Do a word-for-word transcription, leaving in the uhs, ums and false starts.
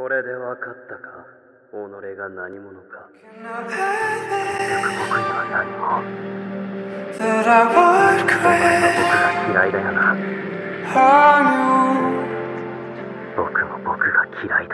これで分かったか、己が何者か。僕には何も。お前は僕が嫌いだよな。僕も僕が嫌いだ。